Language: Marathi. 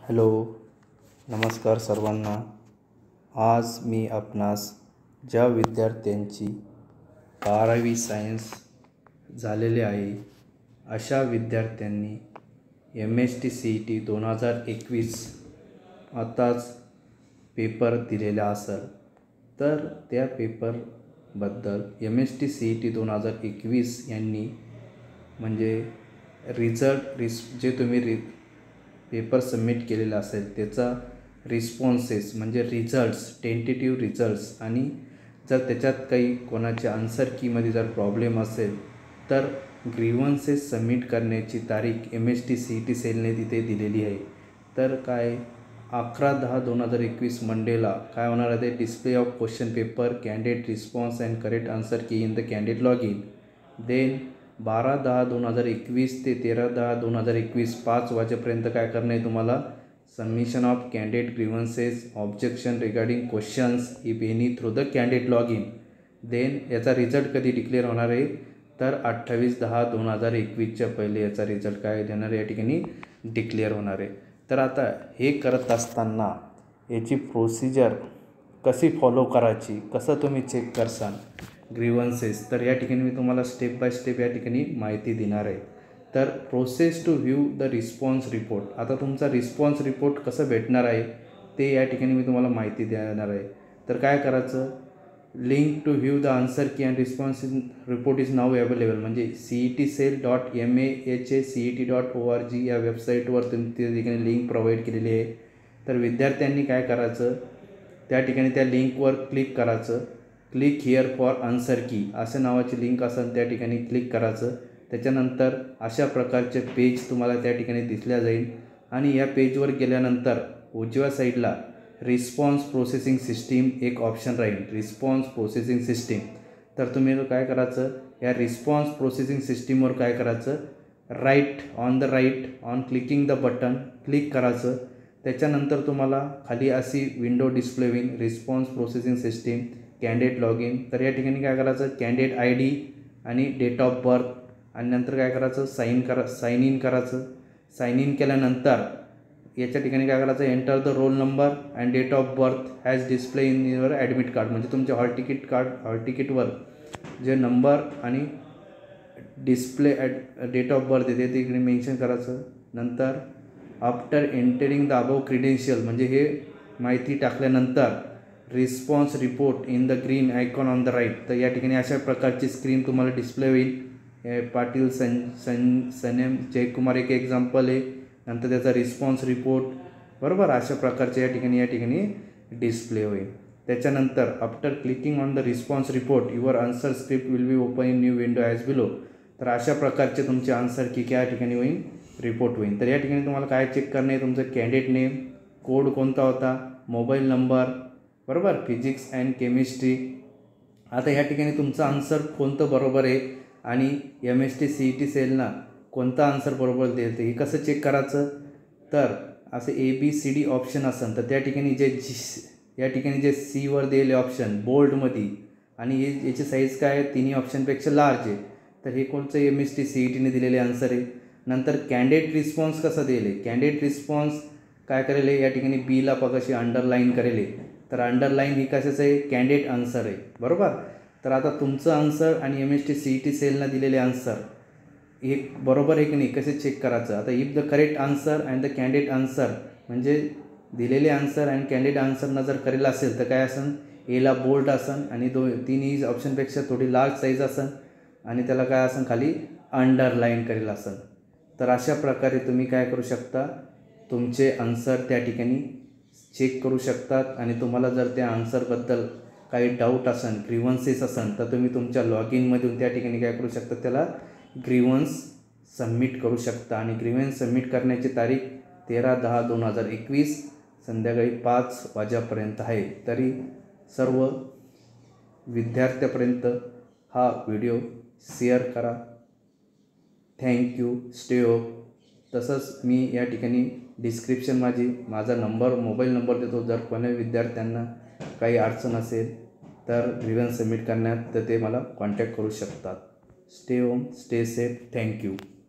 हॅलो, नमस्कार सर्वांना. आज मी आपणास ज्या विद्यार्थ्यांची 12वी सायन्स झालेले आहे अशा विद्यार्थ्यांनी MST-CET 2021 आताच पेपर दिलेला असेल तर त्या पेपरबद्दल MST-CET 2021 यांनी म्हणजे जे तुम्ही पेपर सबमिट केलेला असेल त्याचा रिस्पॉन्सेस म्हणजे रिझल्ट्स, टेंटेटिव्ह रिझल्ट्स, आणि जर त्याच्यात काही कोणाच्या आन्सर कीमध्ये जर प्रॉब्लेम असेल तर ग्रीव्हन्सेस सबमिट करण्याची तारीख MST-CET सेलने तिथे दिलेली आहे. तर काय 11/10/2021 मंडेला काय होणार आहे, display of question paper, candidate response and correct answer key in the candidate log in. Then 12/10/2021 ते 13/10/2021 5 वाजेपर्यंत काय करणं आहे तुम्हाला, submission of candidate grievances, objection regarding questions if any through the candidate log in. Then याचा रिझल्ट कधी डिक्लेअर होणार आहे तर 28/10/2021च्या पहिले याचा रिझल्ट काय देणार आहे, या ठिकाणी डिक्लेअर होणार आहे. तर आता हे करत असताना याची प्रोसिजर कशी फॉलो करायची, कसं तुम्ही चेक करसाल ग्रीव्हन्सेस, तर या ठिकाणी मी तुम्हाला स्टेप बाय स्टेप या ठिकाणी माहिती देणार आहे. तर process to view the response report. आता तुमचा रिस्पॉन्स रिपोर्ट कसं भेटणार आहे ते या ठिकाणी मी तुम्हाला माहिती देणार आहे. तर काय करायचं, link to view the answer key and response report is now available, म्हणजे cetcell.macet.org या वेबसाईटवर तुम्ही त्या ठिकाणी लिंक प्रोव्हाइड केलेली आहे. तर विद्यार्थ्यांनी काय करायचं, त्या ठिकाणी त्या लिंकवर क्लिक करायचं. क्लिक हिअर फॉर आन्सर की असं नावाची लिंक असेल त्या ठिकाणी क्लिक करायचं. त्याच्यानंतर अशा प्रकारचे पेज तुम्हाला त्या ठिकाणी दिसल्या जाईल आणि या पेजवर गेल्यानंतर उजव्या साईडला रिस्पॉन्स प्रोसेसिंग सिस्टीम एक ऑप्शन राहील, रिस्पॉन्स प्रोसेसिंग सिस्टीम. तर तुम्ही काय करायचं, या रिस्पॉन्स प्रोसेसिंग सिस्टीमवर काय करायचं, right on clicking the button click करायचं. त्याच्यानंतर तुम्हाला खाली अशी विंडो डिस्प्ले होईल, response processing system, candidate log in. तर या ठिकाणी काय करायचं, कॅन्डिडेट ID आणि डेट ऑफ बर्थ, आणि नंतर काय करायचं, साइन इन करायचं. साइन इन केल्यानंतर याच्या ठिकाणी काय करायचं, enter the roll number and date of birth has display in your admit card, म्हणजे तुमच्या हॉल तिकीटवर जे नंबर आणि डिस्प्ले डेट ऑफ बर्थ येते ते इकडे मेन्शन करायचं. नंतर after entering the above credential, म्हणजे हे माहिती टाकल्यानंतर response report in the green icon on the right. तर या ठिकाणी अशा प्रकारची स्क्रीन तुम्हाला डिस्प्ले होईल. पाटील सनेम जयकुमार एक एक्झाम्पल आहे, नंतर त्याचा रिस्पॉन्स रिपोर्ट, बरोबर अशा प्रकारचे या ठिकाणी डिस्प्ले होईल. त्याच्यानंतर after clicking on the response report your answer script will be open in new window as below. तर अशा प्रकारचे तुमचे आन्सर की या ठिकाणी होईल, रिपोर्ट होईल. तर या ठिकाणी तुम्हाला काय चेक करणं आहे, तुमचं कॅन्डिडेट नेम, कोड कोणता होता, मोबाईल नंबर, बरोबर, फिजिक्स अँड केमिस्ट्री. आता या ठिकाणी तुमचं आन्सर कोणतं बरोबर आहे आणि MST-CET सेलना कोणता आन्सर बरोबर देते हे कसं चेक करायचं, तर असं ABCD ऑप्शन असेल तर त्या ठिकाणी या ठिकाणी जे Cवर दिलेले ऑप्शन बोल्डमध्ये आणि याची साईज काय आहे, तिन्ही ऑप्शनपेक्षा लार्ज आहे, तर हे कोणतं MST-CETने दिलेले आन्सर आहे. नंतर कॅन्डिडेट रिस्पॉन्स कसा दिले, कॅन्डिडेट रिस्पॉन्स काय करेल, या ठिकाणी Bला कशी अंडरलाईन करेल, तर अंडरलाईन ही कशाचं आहे, कॅन्डिडेट आन्सर आहे, बरोबर. तर आता तुमचं आन्सर आणि MST-CET सेलला दिलेले आन्सर हे बरोबर आहे की नाही कसे चेक करायचं. आता if the correct answer and the candidate answer, म्हणजे दिलेले आन्सर आणि कॅन्डिडेट आन्सरनं जर करेल असेल तर काय असेल, Aला बोल्ड असेल आणि तिन्ही ऑप्शनपेक्षा थोडी लार्ज साईज असेल आणि त्याला काय असेल खाली अंडरलाईन करेल असेल. तर अशा प्रकारे तुम्ही काय करू शकता, तुमचे आन्सर त्या ठिकाणी चेक करू शकतात. आणि तुम्हाला जर त्या आन्सरबद्दल काही डाऊट असेल, ग्रीव्हन्सेस असेल, तर तुम्ही तुमच्या लॉग इनमधून त्या ठिकाणी काय करू शकता, त्याला ग्रीव्हन्स सबमिट करू शकता. आणि ग्रीव्हन्स सबमिट करण्याची तारीख 13/10/2021 संध्याकाळी 5 वाजेपर्यंत आहे. तरी सर्व विद्यार्थ्यापर्यंत हा व्हिडिओ शेअर करा. थँक्यू. Stay hope. तसंच मी या ठिकाणी डिस्क्रिप्शन माझा मोबाईल नंबर देतो. जर कोणी विद्यार्थ्यांना काही अडचण असेल तर ग्रीव्हन्स सबमिट करण्यात तर ते मला कॉन्टॅक्ट करू शकतात. Stay home, stay safe. Thank you.